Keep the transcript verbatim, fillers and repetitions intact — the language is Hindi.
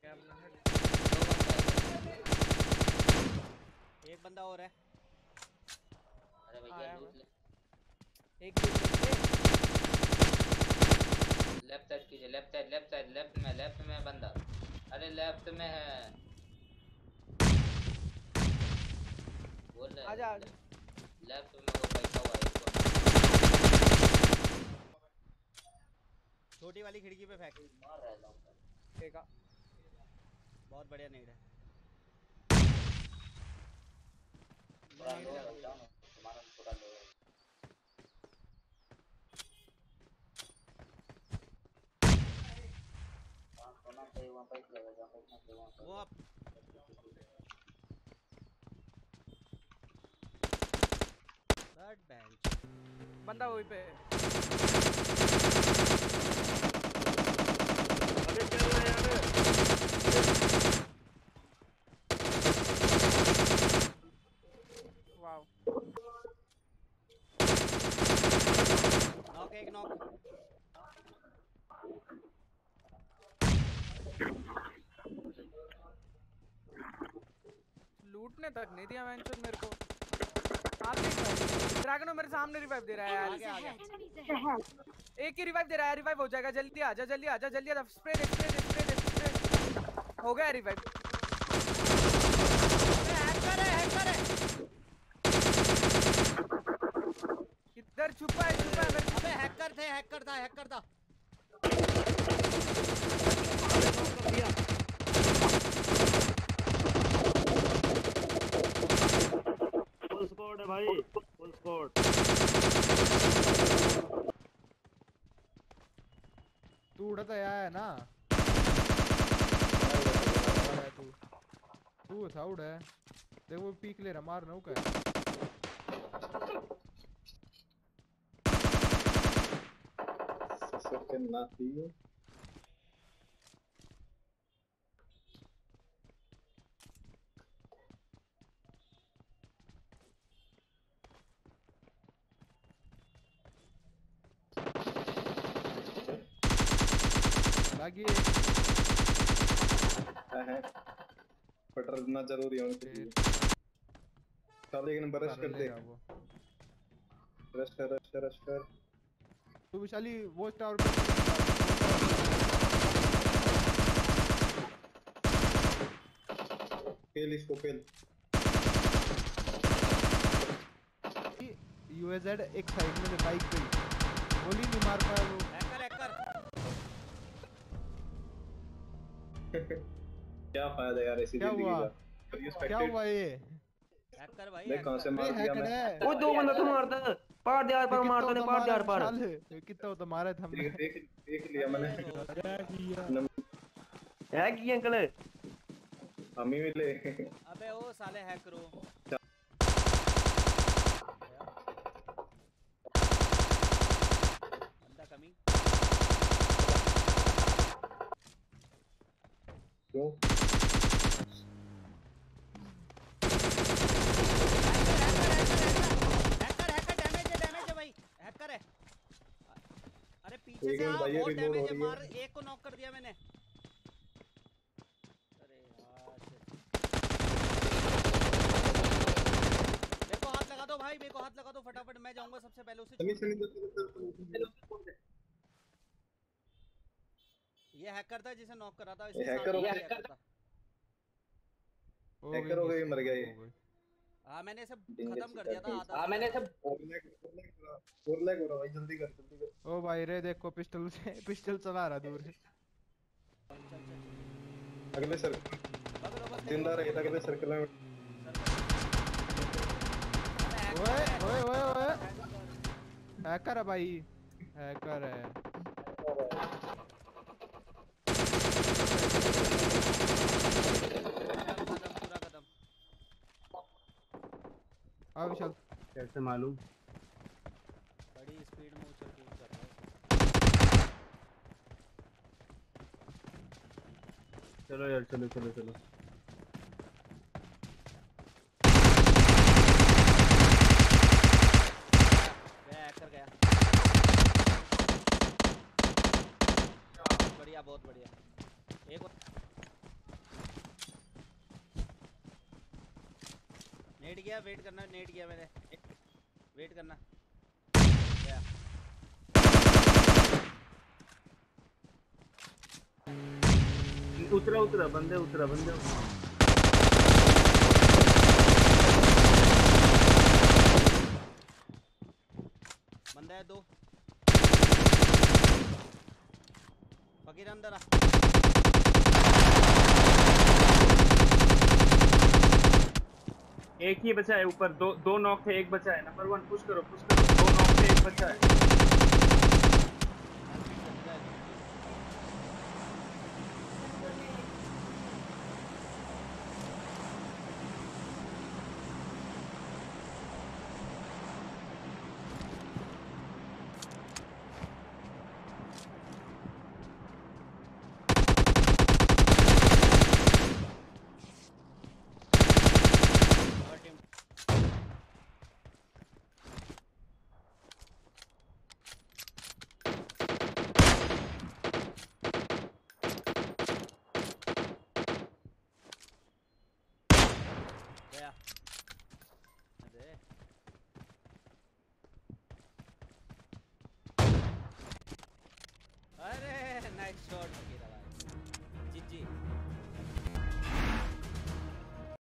एक बंदा और है। अरे भैया लूट ले। एक लेफ्ट साइड कीजिए, left side, left side, left में, लेफ्ट में बंदा। अरे लेफ्ट में है। बोल रहे आजा लेफ्ट में वो बैठा हुआ है इसको। छोटी वाली खिड़की पे फेंक। मार रहा है लॉन्ग फेंका। बहुत बढ़िया नेड है। थोड़ा लो है, जाओ ना तुम्हारा थोड़ा लो है। वहाँ सोना चाहिए, वहाँ पैक लगेगा, पैक चाहिए वहाँ वो अब थर्ड बेंच बंदा वहीं पे। अबे चल रहा यार। वाव। नॉक एक नॉक। लूटने तक नहीं दिया मैंने मेरे को। ड्रैगनो मेरे सामने रिवाइव दे रहा है यार। आगे आ गया। एक ही रिवाइव दे रहा है, रिवाइव हो जाएगा। जल्दी आजा, जल्दी आजा, जल्दी आजा। स्प्रे दे, स्प्रे दे, स्प्रे दे, स्प्रे। हो गया रिवाइव। हैकर है, हैकर है। किधर छुपा है, छुपा है मेरे। अबे हैकर थे, हैकर था, हैकर था। फुल स्क्वाड है भाई, फुल स्क्वाड। तू उड़ता है ना। तू तू था उड़ा है। देख वो पीक ले रहा, मार ना क्या। सेकंड ना थी। लगी है पटरना जरूरी है उनके लिए। चल एक नंबर रश कर दे। रश कर, रश कर, रश कर। तू विशाली वो टावर पे खेल इसको, खेल। यूएजेड एक साइड में बाइक पे गोली नहीं मार पाया वो। Hacker hacker. क्या फायदा यार ऐसी जिंदगी का। क्या हुआ ये? हैकर भाई, देख कहां से मार दिया मैं। वो दो बंदा तो मारता है। पार दे यार, पर मारता नहीं, पार दे यार, पार। कितना तो मारा था हमने। देख देख लिया मैंने। है की अंकल हम ही मिले। अबे ओ साले हैकरो। बंदा कमी। क्यों? हैकर है। अरे पीछे से आ, बहुत डैमेज है। मार, एक को नॉक कर दिया मैंने। अरे यार मेरे को हाथ लगा दो भाई, मेरे को हाथ लगा दो फटाफट। मैं जाऊंगा सबसे पहले उसे। ये हैकर था जिसे नॉक करा था। इसके हैकर हो गया, हैकर हो गया, मर गया ये। हाँ मैंने सब खत्म कर दिया था। हाँ मैंने सब फोर लैग फोर लैग हो रहा भाई। जल्दी कर, जल्दी कर। ओ भाई रे देखो पिस्टल से पिस्टल चला रहा दूर। अगले सर्कल जिंदा रहेगा, अगले सर्कल में। ओए ओए ओए ओए हैकर है भाई, हैकर है। हाँ विशाल कैसे मालूम? बड़ी स्पीड में उछल कूद कर रहा है। चलो यार, चलो चलो चलो। गया हैकर गया। बढ़िया, बहुत बढ़िया। एक नेट गया, वेट करना, नेट गया मैंने, वेट करना। गया उतरा उतरा बंदे उतरा बंदे उतरा। बंदा है दो। फकीर अंदर आ। एक ही बचा है ऊपर, दो दो नॉक थे, एक बचा है। नंबर वन पुश करो पुश करो, दो नॉक थे एक बचा है। गया। अरे अरे नाइस शॉट।